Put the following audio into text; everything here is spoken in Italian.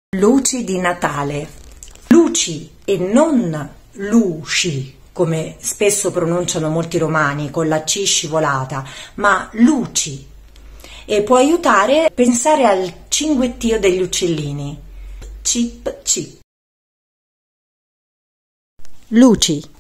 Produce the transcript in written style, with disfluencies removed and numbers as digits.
Luci di Natale. Luci e non luci, come spesso pronunciano molti romani con la C scivolata, ma luci. E può aiutare a pensare al cinguettio degli uccellini. Cip cip. Luci.